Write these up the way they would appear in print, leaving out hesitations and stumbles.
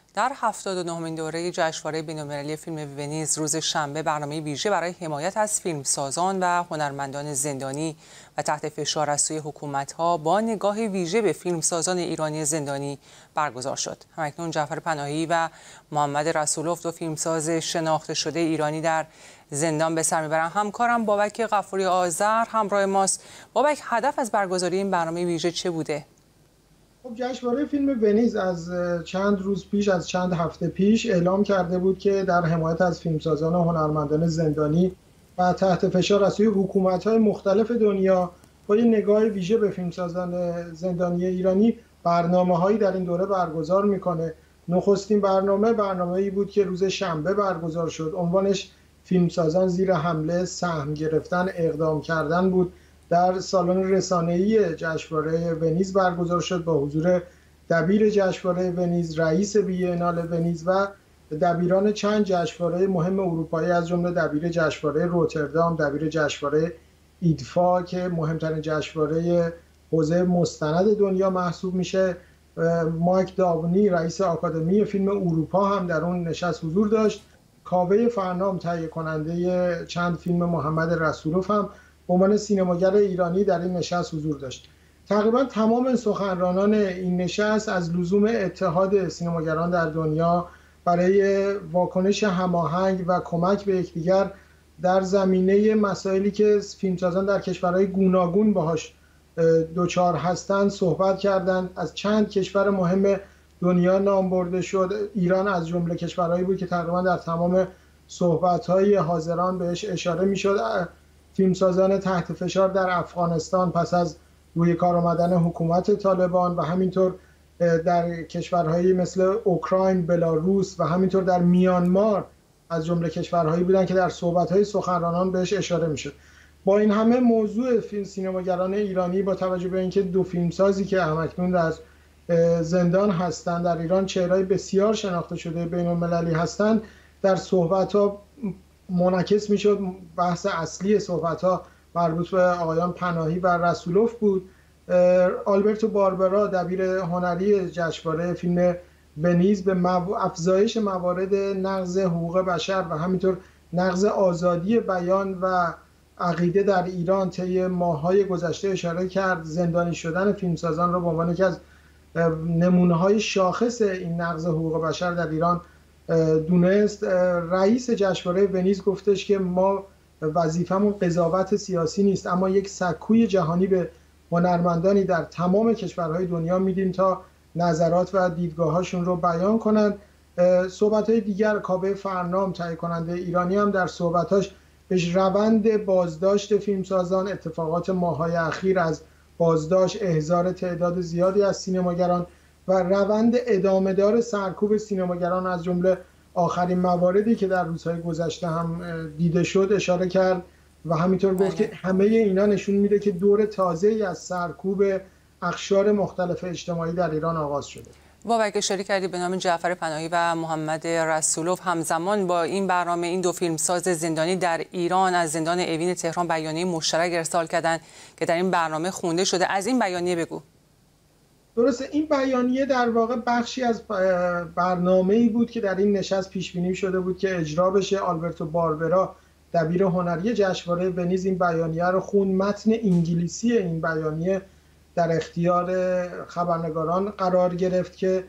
در 79مین دوره جشنواره بین‌المللی فیلم ونیز روز شنبه برنامه ویژه برای حمایت از فیلمسازان و هنرمندان زندانی و تحت فشار از سوی حکومت‌ها با نگاه ویژه به فیلمسازان ایرانی زندانی برگزار شد. همکنون جعفر پناهی و محمد رسولوف، دو فیلمساز شناخته شده ایرانی در زندان به سر میبرند. همکارم بابک غفوری آذر همراه ماست. بابک، هدف از برگزاری این برنامه ویژه چه بوده؟ خب جشنواره فیلم ونیز از چند روز پیش، از چند هفته پیش اعلام کرده بود که در حمایت از فیلمسازان و هنرمندان زندانی و تحت فشار از سوی حکومت‌های مختلف دنیا با یه نگاه ویژه به فیلمسازان زندانی ایرانی برنامه‌هایی در این دوره برگزار میکنه. نخستین برنامه‌ای بود که روز شنبه برگزار شد. عنوانش فیلمسازان زیر حمله سهم گرفتن اقدام کردن بود. در سالن رسانه‌ای جشنواره ونیز برگزار شد با حضور دبیر جشنواره ونیز، رئیس بی‌ینال ونیز و دبیران چند جشنواره مهم اروپایی، از جمله دبیر جشنواره روتردام، دبیر جشنواره ایدفا که مهمترین جشنواره حوزه مستند دنیا محسوب میشه. مایک داونی، رئیس آکادمی فیلم اروپا، هم در اون نشست حضور داشت. کاوه فرنام، تهیه کننده چند فیلم محمد رسولوف، هم به عنوان سینماگر ایرانی در این نشست حضور داشت. تقریبا تمام سخنرانان این نشست از لزوم اتحاد سینماگران در دنیا برای واکنش هماهنگ و کمک به یکدیگر در زمینه مسائلی که فیلمسازان در کشورهای گوناگون باهاش دوچار هستند صحبت کردند. از چند کشور مهم دنیا نام برده شد. ایران از جمله کشورهایی بود که تقریبا در تمام صحبت‌های حاضران بهش اشاره می‌شد. فیلمسازان تحت فشار در افغانستان پس از روی کار آمدن حکومت طالبان و همینطور در کشورهایی مثل اوکراین، بلاروس و همینطور در میانمار از جمله کشورهایی بودند که در صحبت‌های سخنرانان بهش اشاره می‌شد. با این همه موضوع سینماگران ایرانی با توجه به اینکه دو فیلمسازی که همکنون در زندان هستند در ایران چهره‌های بسیار شناخته شده بین‌المللی هستند، در صحبت‌ها منعکس میشد. بحث اصلی صحبت‌ها مربوط به آقایان پناهی و رسولوف بود. آلبرتو باربرا، دبیر هنری جشنواره فیلم ونیز، به افزایش موارد نقض حقوق بشر و همینطور نقض آزادی بیان و عقیده در ایران طی ماه‌های گذشته اشاره کرد. زندانی شدن فیلمسازان را به عنوان یکی از نمونه‌های شاخص این نقض حقوق بشر در ایران دونست. رئیس جشنواره ونیز گفتش که ما وظیفمون قضاوت سیاسی نیست، اما یک سکوی جهانی به هنرمندانی در تمام کشورهای دنیا میدیم تا نظرات و دیدگاهاشون رو بیان کنند. صحبت‌های دیگر، کاوه فرنام، تهیه کننده ایرانی، هم در صحبتاش به روند بازداشت فیلمسازان، اتفاقات ماه‌های اخیر از بازداشت، احضار تعداد زیادی از سینماگران و روند ادامه‌دار سرکوب سینماگران از جمله آخرین مواردی که در روزهای گذشته هم دیده شد اشاره کرد و همینطور گفت که همه اینا نشون میده که دور تازه‌ای از سرکوب اقشار مختلف اجتماعی در ایران آغاز شده. بابک، اشاره کردی به نام جعفر پناهی و محمد رسولوف. همزمان با این برنامه این دو فیلمساز زندانی در ایران از زندان اوین تهران بیانیه مشترک ارسال کردند که در این برنامه خونده شده. از این بیانیه بگو. درسته، این بیانیه در واقع بخشی از برنامه‌ای بود که در این نشست پیش بینی شده بود که اجرا بشه. آلبرتو باربرا، دبیر هنری جشنواره ونیز، این بیانیه رو خوند. متن انگلیسی این بیانیه در اختیار خبرنگاران قرار گرفت که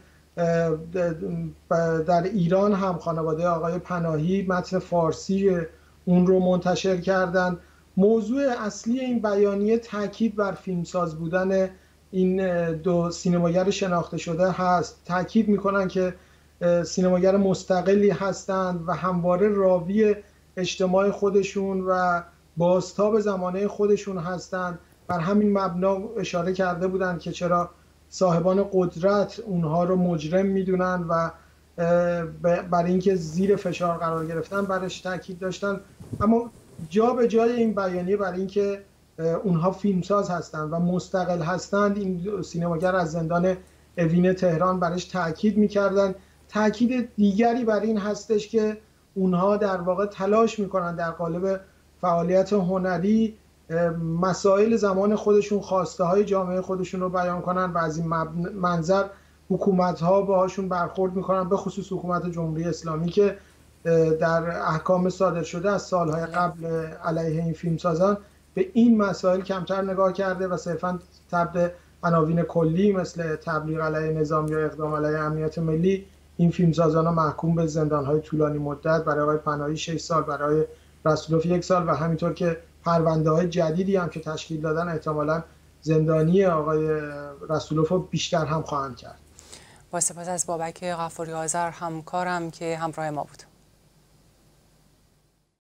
در ایران هم خانواده آقای پناهی متن فارسی اون رو منتشر کردند. موضوع اصلی این بیانیه تاکید بر فیلمساز بودن این دو سینماگر شناخته شده هست. تاکید میکنن که سینماگر مستقلی هستند و همواره راوی اجتماع خودشون و بازتاب زمانه خودشون هستند. بر همین مبنا اشاره کرده بودند که چرا صاحبان قدرت اونها رو مجرم میدونن و بر اینکه زیر فشار قرار گرفتن برش تاکید داشتن. اما جا به جای این بیانیه برای اینکه اونها فیلمساز هستند و مستقل هستند، این سینماگر از زندان اوین تهران برش تاکید میکردن. تاکید دیگری بر این هستش که اونها در واقع تلاش میکنن در قالب فعالیت هنری مسائل زمان خودشون، خواسته های جامعه خودشون رو بیان کنن و از این منظر حکومت‌ها باهاشون برخورد می‌کنن، به خصوص حکومت جمهوری اسلامی که در احکام صادر شده از سالهای قبل علیه این فیلمسازان به این مسائل کمتر نگاه کرده و صرفاً تبع عناوین کلی مثل تبلیغ علیه نظام یا اقدام علیه امنیت ملی این فیلمسازان ها محکوم به زندان‌های طولانی مدت، برای آقای پناهی 6 سال، برای رسولوف 1 سال و همینطور که پرونده‌های جدیدی هم که تشکیل دادن احتمالاً زندانی آقای رسولوف رو بیشتر هم خواهند کرد. با سپاس از بابک غفاری آذر همکارم که همراه ما بود.